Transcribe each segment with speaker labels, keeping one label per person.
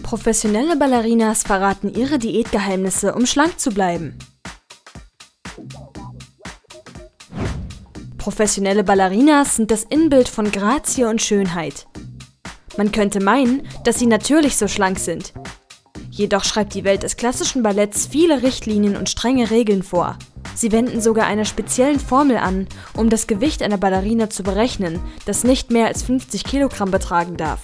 Speaker 1: Professionelle Ballerinas verraten ihre Diätgeheimnisse, um schlank zu bleiben. Professionelle Ballerinas sind das Inbild von Grazie und Schönheit. Man könnte meinen, dass sie natürlich so schlank sind. Jedoch schreibt die Welt des klassischen Balletts viele Richtlinien und strenge Regeln vor. Sie wenden sogar einer speziellen Formel an, um das Gewicht einer Ballerina zu berechnen, das nicht mehr als 50 Kilogramm betragen darf.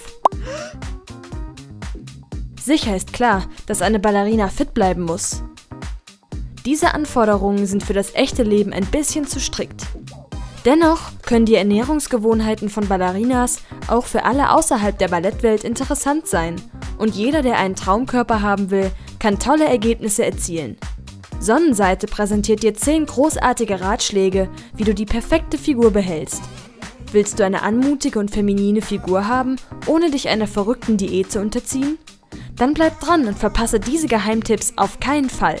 Speaker 1: Sicher ist klar, dass eine Ballerina fit bleiben muss. Diese Anforderungen sind für das echte Leben ein bisschen zu strikt. Dennoch können die Ernährungsgewohnheiten von Ballerinas auch für alle außerhalb der Ballettwelt interessant sein und jeder, der einen Traumkörper haben will, kann tolle Ergebnisse erzielen. Sonnenseite präsentiert dir 10 großartige Ratschläge, wie du die perfekte Figur behältst. Willst du eine anmutige und feminine Figur haben, ohne dich einer verrückten Diät zu unterziehen? Dann bleib dran und verpasse diese Geheimtipps auf keinen Fall.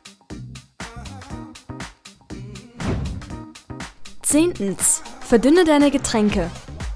Speaker 1: 10. Verdünne deine Getränke.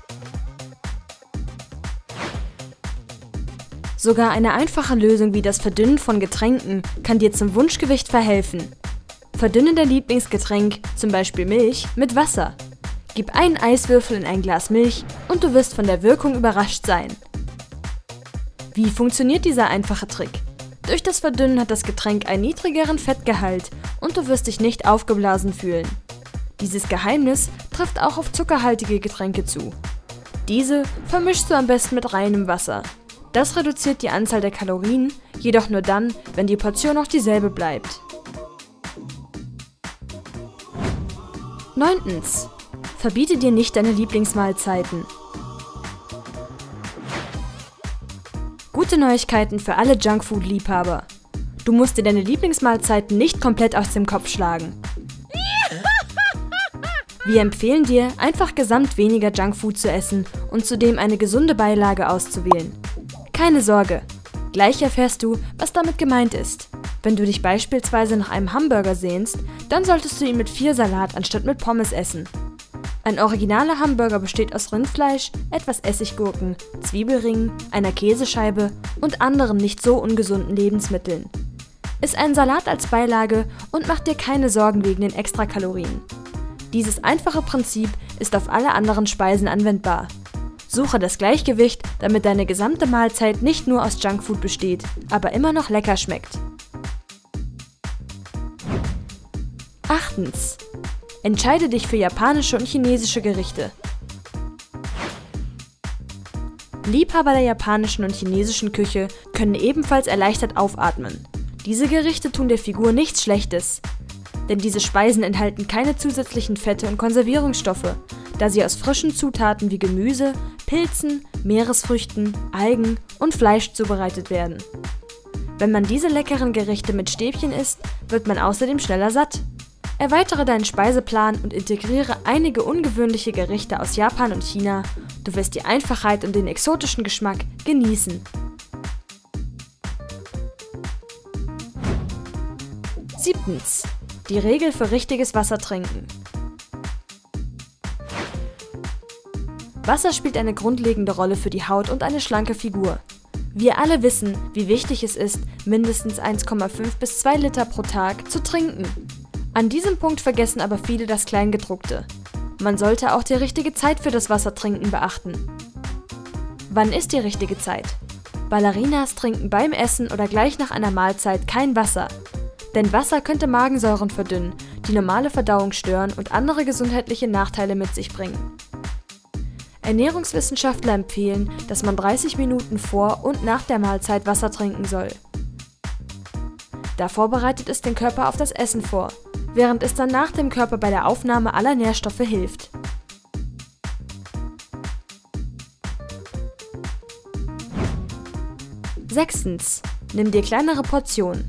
Speaker 1: Sogar eine einfache Lösung wie das Verdünnen von Getränken kann dir zum Wunschgewicht verhelfen. Verdünne dein Lieblingsgetränk, zum Beispiel Milch, mit Wasser. Gib einen Eiswürfel in ein Glas Milch und du wirst von der Wirkung überrascht sein. Wie funktioniert dieser einfache Trick? Durch das Verdünnen hat das Getränk einen niedrigeren Fettgehalt und du wirst dich nicht aufgeblasen fühlen. Dieses Geheimnis trifft auch auf zuckerhaltige Getränke zu. Diese vermischst du am besten mit reinem Wasser. Das reduziert die Anzahl der Kalorien, jedoch nur dann, wenn die Portion auch dieselbe bleibt. 9. Verbiete dir nicht deine Lieblingsmahlzeiten. Gute Neuigkeiten für alle Junkfood-Liebhaber. Du musst dir deine Lieblingsmahlzeiten nicht komplett aus dem Kopf schlagen. Wir empfehlen dir, einfach gesamt weniger Junkfood zu essen und zudem eine gesunde Beilage auszuwählen. Keine Sorge, gleich erfährst du, was damit gemeint ist. Wenn du dich beispielsweise nach einem Hamburger sehnst, dann solltest du ihn mit viel Salat anstatt mit Pommes essen. Ein originaler Hamburger besteht aus Rindfleisch, etwas Essiggurken, Zwiebelringen, einer Käsescheibe und anderen nicht so ungesunden Lebensmitteln. Iss einen Salat als Beilage und mach dir keine Sorgen wegen den Extrakalorien. Dieses einfache Prinzip ist auf alle anderen Speisen anwendbar. Suche das Gleichgewicht, damit deine gesamte Mahlzeit nicht nur aus Junkfood besteht, aber immer noch lecker schmeckt. 8. Entscheide dich für japanische und chinesische Gerichte. Liebhaber der japanischen und chinesischen Küche können ebenfalls erleichtert aufatmen. Diese Gerichte tun der Figur nichts Schlechtes, denn diese Speisen enthalten keine zusätzlichen Fette und Konservierungsstoffe, da sie aus frischen Zutaten wie Gemüse, Pilzen, Meeresfrüchten, Algen und Fleisch zubereitet werden. Wenn man diese leckeren Gerichte mit Stäbchen isst, wird man außerdem schneller satt. Erweitere deinen Speiseplan und integriere einige ungewöhnliche Gerichte aus Japan und China. Du wirst die Einfachheit und den exotischen Geschmack genießen. 7. Die Regel für richtiges Wasser trinken. Wasser spielt eine grundlegende Rolle für die Haut und eine schlanke Figur. Wir alle wissen, wie wichtig es ist, mindestens 1,5 bis 2 Liter pro Tag zu trinken. An diesem Punkt vergessen aber viele das Kleingedruckte. Man sollte auch die richtige Zeit für das Wassertrinken beachten. Wann ist die richtige Zeit? Ballerinas trinken beim Essen oder gleich nach einer Mahlzeit kein Wasser. Denn Wasser könnte Magensäuren verdünnen, die normale Verdauung stören und andere gesundheitliche Nachteile mit sich bringen. Ernährungswissenschaftler empfehlen, dass man 30 Minuten vor und nach der Mahlzeit Wasser trinken soll. Davor bereitet es den Körper auf das Essen vor, während es danach dem Körper bei der Aufnahme aller Nährstoffe hilft. Sechstens. Nimm dir kleinere Portionen.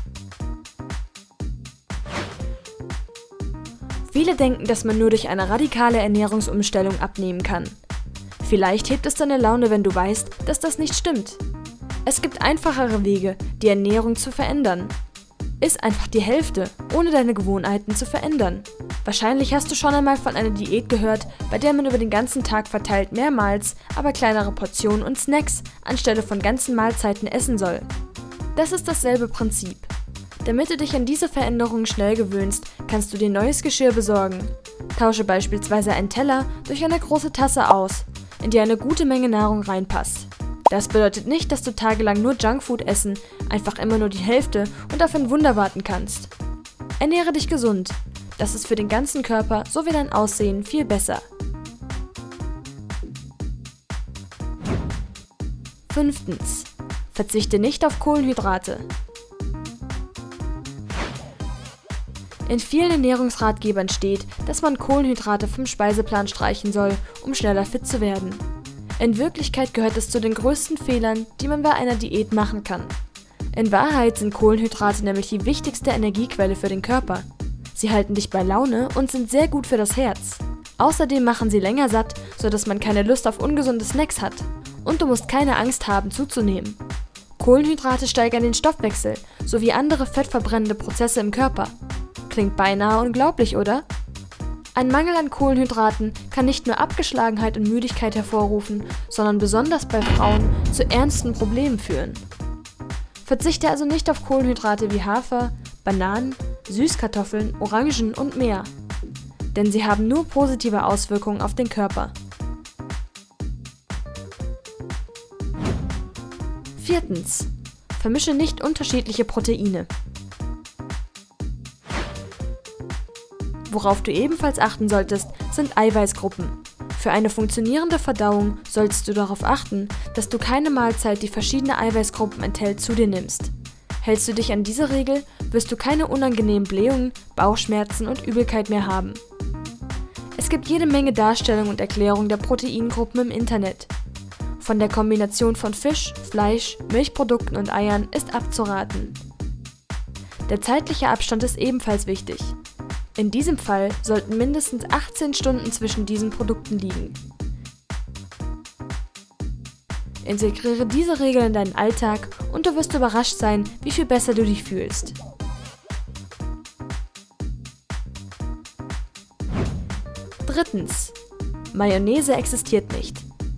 Speaker 1: Viele denken, dass man nur durch eine radikale Ernährungsumstellung abnehmen kann. Vielleicht hebt es deine Laune, wenn du weißt, dass das nicht stimmt. Es gibt einfachere Wege, die Ernährung zu verändern. Iss einfach die Hälfte, ohne deine Gewohnheiten zu verändern. Wahrscheinlich hast du schon einmal von einer Diät gehört, bei der man über den ganzen Tag verteilt mehrmals, aber kleinere Portionen und Snacks anstelle von ganzen Mahlzeiten essen soll. Das ist dasselbe Prinzip. Damit du dich an diese Veränderungen schnell gewöhnst, kannst du dir neues Geschirr besorgen. Tausche beispielsweise einen Teller durch eine große Tasse aus, in die eine gute Menge Nahrung reinpasst. Das bedeutet nicht, dass du tagelang nur Junkfood essen, einfach immer nur die Hälfte und auf ein Wunder warten kannst. Ernähre dich gesund. Das ist für den ganzen Körper sowie dein Aussehen viel besser. 5. Verzichte nicht auf Kohlenhydrate. In vielen Ernährungsratgebern steht, dass man Kohlenhydrate vom Speiseplan streichen soll, um schneller fit zu werden. In Wirklichkeit gehört es zu den größten Fehlern, die man bei einer Diät machen kann. In Wahrheit sind Kohlenhydrate nämlich die wichtigste Energiequelle für den Körper. Sie halten dich bei Laune und sind sehr gut für das Herz. Außerdem machen sie länger satt, sodass man keine Lust auf ungesunde Snacks hat. Und du musst keine Angst haben, zuzunehmen. Kohlenhydrate steigern den Stoffwechsel sowie andere fettverbrennende Prozesse im Körper. Klingt beinahe unglaublich, oder? Ein Mangel an Kohlenhydraten kann nicht nur Abgeschlagenheit und Müdigkeit hervorrufen, sondern besonders bei Frauen zu ernsten Problemen führen. Verzichte also nicht auf Kohlenhydrate wie Hafer, Bananen, Süßkartoffeln, Orangen und mehr. Denn sie haben nur positive Auswirkungen auf den Körper. 4. Vermische nicht unterschiedliche Proteine. Worauf du ebenfalls achten solltest, sind Eiweißgruppen. Für eine funktionierende Verdauung solltest du darauf achten, dass du keine Mahlzeit, die verschiedene Eiweißgruppen enthält, zu dir nimmst. Hältst du dich an diese Regel, wirst du keine unangenehmen Blähungen, Bauchschmerzen und Übelkeit mehr haben. Es gibt jede Menge Darstellungen und Erklärungen der Proteingruppen im Internet. Von der Kombination von Fisch, Fleisch, Milchprodukten und Eiern ist abzuraten. Der zeitliche Abstand ist ebenfalls wichtig. In diesem Fall sollten mindestens 18 Stunden zwischen diesen Produkten liegen. Integriere diese Regel in deinen Alltag und du wirst überrascht sein, wie viel besser du dich fühlst. 3. Mayonnaise existiert nicht.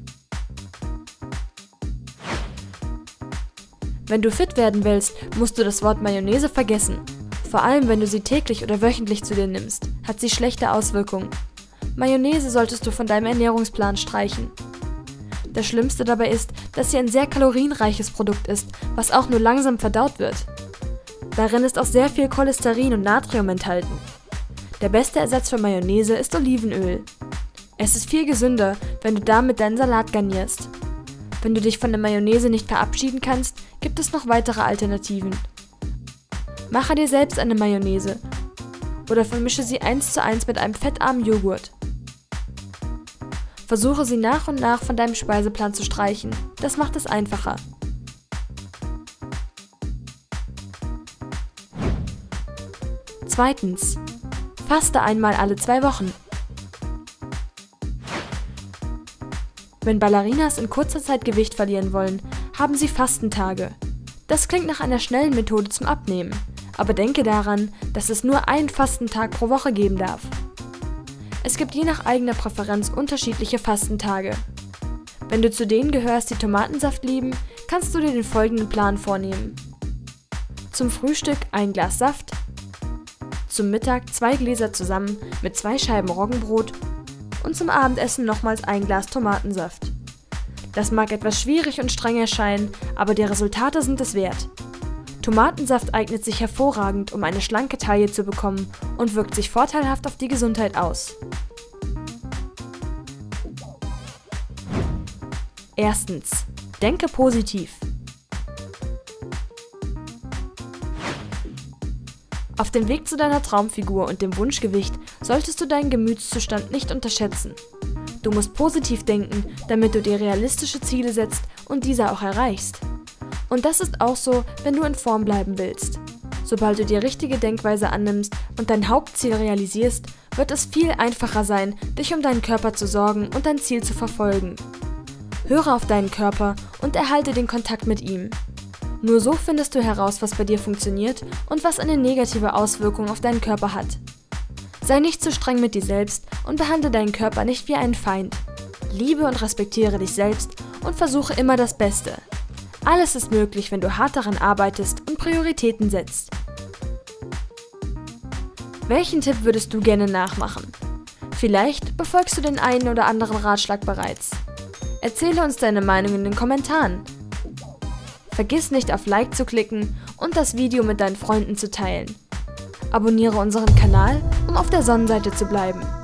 Speaker 1: Wenn du fit werden willst, musst du das Wort Mayonnaise vergessen. Vor allem, wenn du sie täglich oder wöchentlich zu dir nimmst, hat sie schlechte Auswirkungen. Mayonnaise solltest du von deinem Ernährungsplan streichen. Das Schlimmste dabei ist, dass sie ein sehr kalorienreiches Produkt ist, was auch nur langsam verdaut wird. Darin ist auch sehr viel Cholesterin und Natrium enthalten. Der beste Ersatz für Mayonnaise ist Olivenöl. Es ist viel gesünder, wenn du damit deinen Salat garnierst. Wenn du dich von der Mayonnaise nicht verabschieden kannst, gibt es noch weitere Alternativen. Mache dir selbst eine Mayonnaise oder vermische sie 1:1 mit einem fettarmen Joghurt. Versuche sie nach und nach von deinem Speiseplan zu streichen, das macht es einfacher. 2. Faste einmal alle 2 Wochen. Wenn Ballerinas in kurzer Zeit Gewicht verlieren wollen, haben sie Fastentage. Das klingt nach einer schnellen Methode zum Abnehmen. Aber denke daran, dass es nur einen Fastentag pro Woche geben darf. Es gibt je nach eigener Präferenz unterschiedliche Fastentage. Wenn du zu denen gehörst, die Tomatensaft lieben, kannst du dir den folgenden Plan vornehmen. Zum Frühstück ein Glas Saft, zum Mittag 2 Gläser zusammen mit 2 Scheiben Roggenbrot und zum Abendessen nochmals ein Glas Tomatensaft. Das mag etwas schwierig und streng erscheinen, aber die Resultate sind es wert. Tomatensaft eignet sich hervorragend, um eine schlanke Taille zu bekommen und wirkt sich vorteilhaft auf die Gesundheit aus. 1. Denke positiv. Auf dem Weg zu deiner Traumfigur und dem Wunschgewicht solltest du deinen Gemütszustand nicht unterschätzen. Du musst positiv denken, damit du dir realistische Ziele setzt und diese auch erreichst. Und das ist auch so, wenn du in Form bleiben willst. Sobald du die richtige Denkweise annimmst und dein Hauptziel realisierst, wird es viel einfacher sein, dich um deinen Körper zu sorgen und dein Ziel zu verfolgen. Höre auf deinen Körper und erhalte den Kontakt mit ihm. Nur so findest du heraus, was bei dir funktioniert und was eine negative Auswirkung auf deinen Körper hat. Sei nicht zu streng mit dir selbst und behandle deinen Körper nicht wie einen Feind. Liebe und respektiere dich selbst und versuche immer das Beste. Alles ist möglich, wenn du hart daran arbeitest und Prioritäten setzt. Welchen Tipp würdest du gerne nachmachen? Vielleicht befolgst du den einen oder anderen Ratschlag bereits. Erzähle uns deine Meinung in den Kommentaren. Vergiss nicht auf Like zu klicken und das Video mit deinen Freunden zu teilen. Abonniere unseren Kanal, um auf der Sonnenseite zu bleiben.